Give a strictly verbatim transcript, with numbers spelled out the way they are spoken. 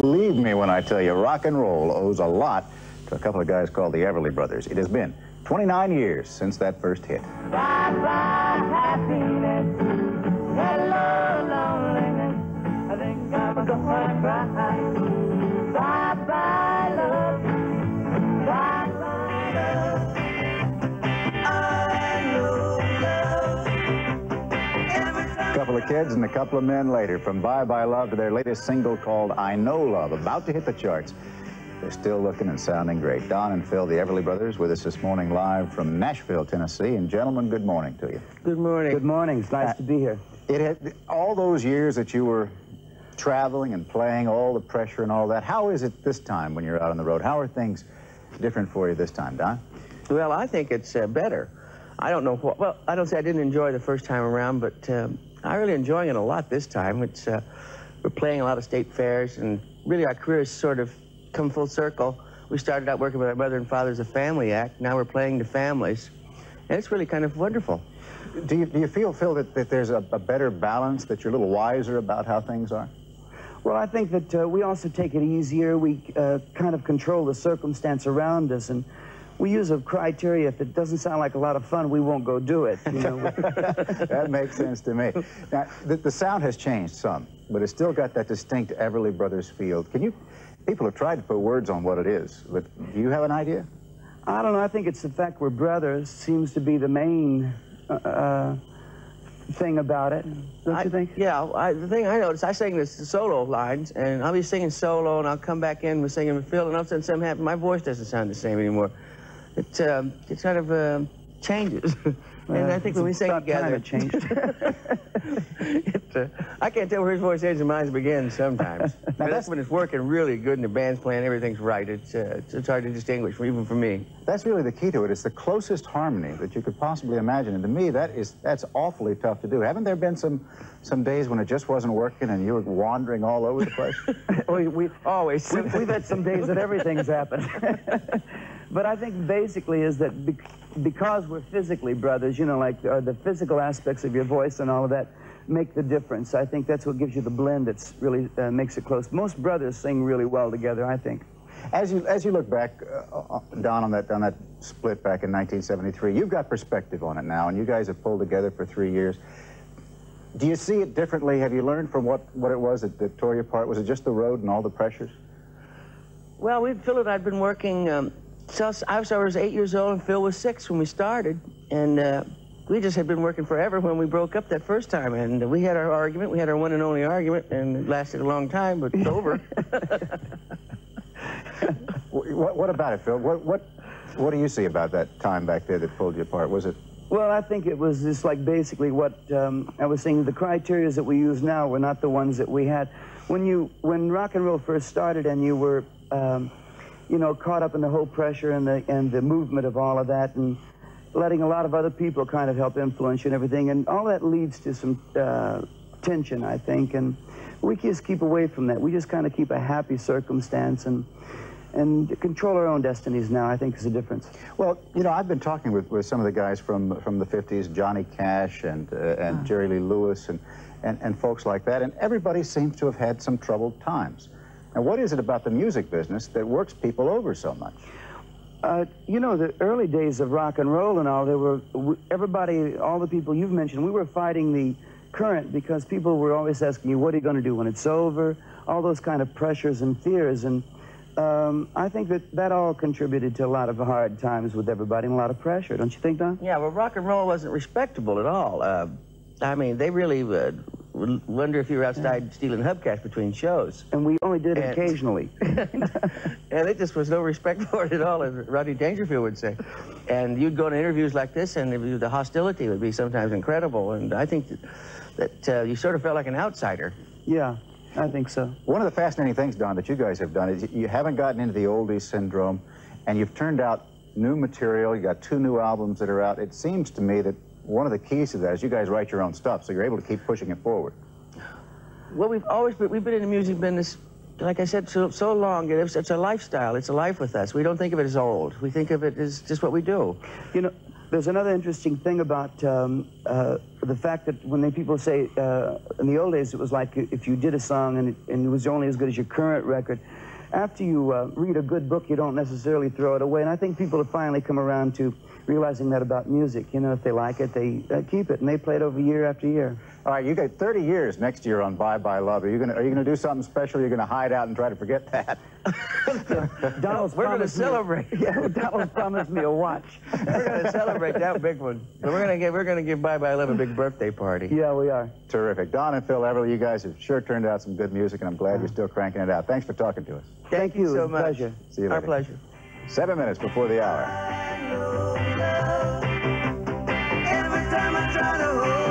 Believe me when I tell you, rock and roll owes a lot to a couple of guys called the Everly Brothers. It has been twenty-nine years since that first hit. Bye bye happiness, hello loneliness, I think I'm gonna cry. Bye bye love, bye bye love, I know love. A couple of kids and a couple of men later, from Bye Bye Love to their latest single called I Know Love, about to hit the charts. They're still looking and sounding great. Don and Phil, the Everly Brothers, with us this morning live from Nashville, Tennessee. And gentlemen, good morning to you. Good morning. Good morning. It's nice uh, to be here. It had, all those years that you were traveling and playing, all the pressure and all that, how is it this time when you're out on the road? How are things different for you this time, Don? Well, I think it's uh, better. I don't know what, well, I don't say I didn't enjoy the first time around, but um, I'm really enjoying it a lot this time. It's, uh, we're playing a lot of state fairs, and really our careers sort of come full circle. We started out working with our mother and father as a family act. Now we're playing to families, and it's really kind of wonderful. Do you, do you feel, Phil, that, that there's a, a better balance, that you're a little wiser about how things are? Well, I think that uh, we also take it easier. We uh, kind of control the circumstance around us, and we use a criteria. If it doesn't sound like a lot of fun, we won't go do it. You know? That makes sense to me. Now, the, the sound has changed some, but it's still got that distinct Everly Brothers feel. Can you, people have tried to put words on what it is, but do you have an idea? I don't know. I think it's the fact we're brothers seems to be the main uh, thing about it. Don't I, you think? Yeah, I, the thing I noticed, I sing this the solo lines, and I'll be singing solo, and I'll come back in with singing with Phil, and all of a sudden something happens. My voice doesn't sound the same anymore. It, um, it kind of uh, changes. Well, and I think when we sing together, it changed. it, uh, I can't tell where his voice ends and mine begins sometimes. Now that's when it's working really good and the band's playing, everything's right. It's, uh, it's, it's hard to distinguish, even for me. That's really the key to it. It's the closest harmony that you could possibly imagine. And to me, that is, that's awfully tough to do. Haven't there been some, some days when it just wasn't working and you were wandering all over the place? we, we, Always. we, we've had some days that everything's happened. But I think basically is that be because we're physically brothers, you know, like uh, the physical aspects of your voice and all of that make the difference. I think that's what gives you the blend that's really uh, makes it close. Most brothers sing really well together, I think. As you, as you look back, uh, Don, on that, on that split back in nineteen seventy-three, you've got perspective on it now, and you guys have pulled together for three years. Do you see it differently? Have you learned from what, what it was that, that tore you apart? Was it just the road and all the pressures? Well, we, Phil and I had been working, um, so I was, I was eight years old and Phil was six when we started, and uh, we just had been working forever when we broke up that first time, and we had our argument, we had our one and only argument, and it lasted a long time, but it's over. what, what about it, Phil? What, what, what do you see about that time back there that pulled you apart? Was it? Well, I think it was just like basically what um, I was saying. The criteria that we use now were not the ones that we had. When you, when rock and roll first started and you were, um, you know, caught up in the whole pressure and the, and the movement of all of that, and letting a lot of other people kind of help influence you and everything, and all that leads to some uh, tension, I think, and we just keep away from that. We just kind of keep a happy circumstance and and control our own destinies now, I think, is the difference. Well, you know, I've been talking with, with some of the guys from, from the fifties, Johnny Cash and, uh, and oh. Jerry Lee Lewis and, and, and folks like that, and everybody seems to have had some troubled times. Now, what is it about the music business that works people over so much? Uh, you know, the early days of rock and roll and all, there were, everybody, all the people you've mentioned, we were fighting the current because people were always asking you, what are you going to do when it's over? All those kind of pressures and fears, and um, I think that that all contributed to a lot of hard times with everybody and a lot of pressure, don't you think, Don? Yeah, well, rock and roll wasn't respectable at all. Uh, I mean, they really uh, wonder if you were outside yeah. stealing hubcaps between shows. And we only did it and, occasionally. And there just was no respect for it at all, as Rodney Dangerfield would say. And you'd go to interviews like this, and the hostility would be sometimes incredible. And I think that, that uh, you sort of felt like an outsider. Yeah, I think so. One of the fascinating things, Don, that you guys have done is you haven't gotten into the oldies syndrome, and you've turned out new material. You got two new albums that are out. It seems to me that one of the keys to that is you guys write your own stuff, so you're able to keep pushing it forward. Well, we've always been, we've been in the music business, like I said, so, so long. It's, it's a lifestyle. It's a life with us. We don't think of it as old. We think of it as just what we do. You know, there's another interesting thing about um, uh, the fact that when they, people say, uh, in the old days, it was like if you did a song and it, and it was only as good as your current record, after you uh, read a good book, you don't necessarily throw it away. And I think people have finally come around to realizing that about music. You know, if they like it, they uh, keep it, and they play it over year after year. All right, you got thirty years next year on Bye Bye Love. Are you gonna Are you gonna do something special? Or are you gonna hide out and try to forget that? Donald's We're going to promised me- celebrate. Yeah, Donald promised me a watch. We're going to celebrate that big one. So we're going to give we're going to give Bye Bye Love a big birthday party. Yeah, we are. Terrific. Don and Phil Everly, you guys have sure turned out some good music, and I'm glad you're still cranking it out. Thanks for talking to us. Thank, Thank you you. so It's a much. pleasure. See you Our later. pleasure. Seven minutes before the hour. Every time I try to hold